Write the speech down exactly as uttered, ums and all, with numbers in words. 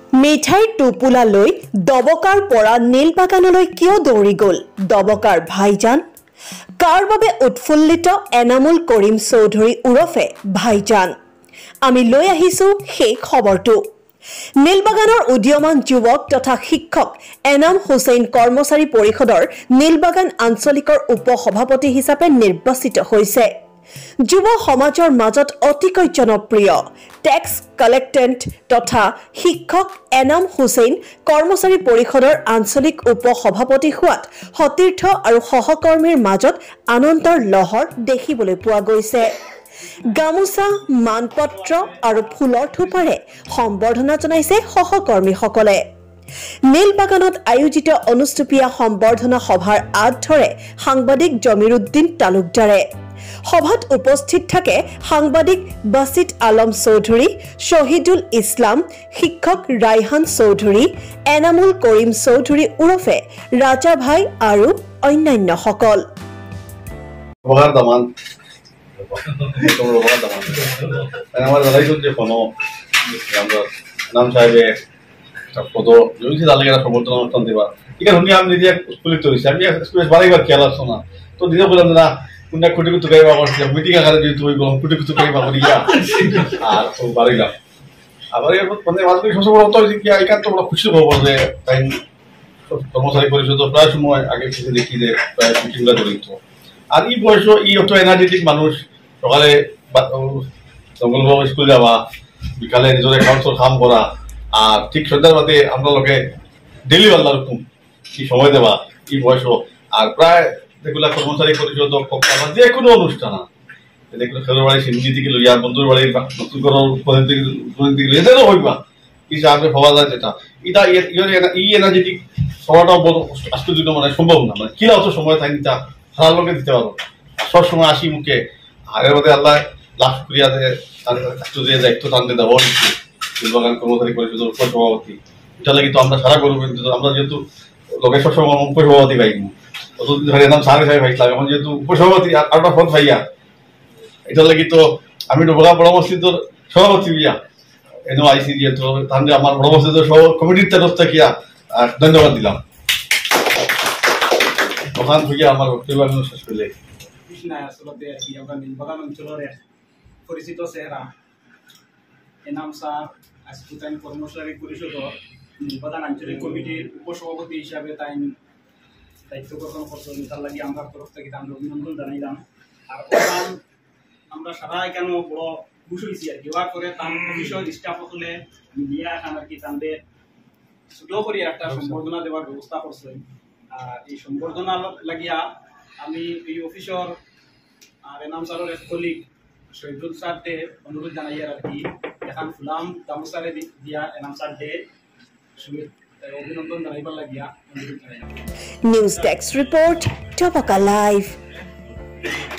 মিঠাইৰ টোপোলা লৈ দবকাৰ পৰা নীলবাগানলৈ কিয় দৌৰি গ'ল দবকাৰ ভাইজান কাৰ বাবে উৎফুল্লিত এনামুল কৰিম চৌধুৰী উৰফে ভাইজান আমি লৈ আহিছো সেই খবৰটো নীলবাগানৰ উদীয়মান যুৱক তথা শিক্ষক এনাম হুছেইন কৰ্মচাৰী পৰিষদৰ নীলবাগান আঞ্চলিকৰ উপসভাপতি হিচাপে নিৰ্বাচিত হৈছে যুৱ সমাজৰ মাজত অতিকৈ জনপ্ৰিয় টেক্স কালেক্টেন্ট তথা শিক্ষক এনাম হুছেইন কৰ্মচাৰী পৰিষদৰ আঞ্চলিক উপসভাপতি হোৱাত সতীৰ্থ আৰু সহকৰ্মীৰ মাজত আনন্দৰ লহৰ দেখিবলৈ পোৱা গৈছে গামোচা মানপত্ৰ আৰু ফুলৰ থোপাৰে সম্বৰ্ধনা জনাইছে সহকৰ্মীসকলে নীলবাগানত আয়োজিত অনুষ্ঠুপীয়া সম্বৰ্ধনা সভাৰ আঁত ধৰে সাংবাদিক জমিৰুদ্দিন তালুকদাৰে সভাত উপস্থিত থাকে সাংবাদিক বাসিত আলম চৌধুৰী শহীদুল ইছলাম শিক্ষক ৰাইহান চৌধুৰী এনামুল কৰিম চৌধুৰী উৰফে ৰাজা ভাই আৰু অন্যান্য সকল আমার দাদাই যে কোনো নাম সাহেবে পদ যদি তাহলে সমর্থন অনুষ্ঠান দেবা এখানে শুনি আমি নিজে উৎফুল্লিত হয়েছি আমি বারবার খেয়াল আসছো না তো নিজে বললাম না কোনটা খুঁটি কুতু গাইবা করছি মিটিং আকারে যেহেতু ওই বললাম খুঁটি কুতু গাইবা করিয়া আর তো বাড়িলাম আবার এরপর মানে মাঝখানে সবসময় বলতে হয়েছে কি এখান তো আমরা খুশি খবর যে তাই কর্মচারী পরিষদ প্রায় সময় আগে কিছু দেখি যে প্রায় মিটিংগুলো জড়িত আর এই বয়স এই অত এনার্জেটিক মানুষ সকালে জঙ্গলবাবু স্কুল যাওয়া বিকালে নিজের একাউন্টসর কাম করা আর ঠিক সন্ধ্যার বাদে আমরা লোকে ডেলি আল্লাহ রকম কি সময় দেওয়া এই বয়স আর প্রায় যেগুলা কর্মচারী পরিষদ আমার যে কোনো অনুষ্ঠান যেগুলো খেলোর বাড়ি সিন্ধি থেকে লইয়া বন্ধুর বাড়ির নতুন করে দিকে এদেরও হইবা হিসাবে ভাবা যায় যেটা এটা ই এনার্জেটিক হওয়াটাও বড় আশ্চর্য মানে সম্ভব না মানে কিনা অত সময় থাকে তা হারার লোকে দিতে পারবো সবসময় আসি মুখে আর এর মধ্যে আল্লাহ লাভ করিয়া দেয় তাদের দায়িত্ব টানতে দেওয়া নীলবাগান কর্মচারী পরিষদের উপসভাপতি এটা লাগে তো আমরা সারা করবো কিন্তু আমরা যেহেতু লোকের সবসময় উপসভাপতি পাই অতদিন ধরে নাম সারা সাহেব পাইছিলাম এখন যেহেতু উপসভাপতি আর একটা ফোন পাইয়া এটা লাগে তো আমি ডোবগা বড় মসজিদের সভাপতি বিয়া এনে আইসি যেহেতু তাহলে আমার বড় মসজিদের কমিটির তরফ থেকে ধন্যবাদ দিলাম ওখান থেকে আমার বক্তব্য শেষ করলে আসলে আর কি আমরা নীলবাগান অঞ্চলের পরিচিত চেহারা এনাম স্যার আজকুতাইন কর্মচারী পরিষদর নীলবাগান আঞ্চলিক কমিটির উপসভাপতি হিসাবে তাই দায়িত্ব গ্রহণ করছেন তার লাগে আমরা তরফ থেকে আমরা অভিনন্দন জানাইলাম আর আমরা সারা এখানে বড় খুশ হয়েছি আর কি হওয়ার পরে তার অফিসের স্টাফ হলে মিডিয়া এখন আর কি তাদের ছোট করে একটা সম্বর্ধনা দেওয়ার ব্যবস্থা করছেন আর এই সম্বর্ধনা লাগিয়া আমি এই অফিসর আর এনাম স্যারের এক কলিগ শহীদুল স্যারকে অনুরোধ জানাই আর কি এখন ফুলাম গামোচারে দিয়া এনাম স্যারকে অভিনন্দন জানাইবার লাগিয়া অনুরোধ জানাই নিউজ ডেস্ক রিপোর্ট টপকা লাইভ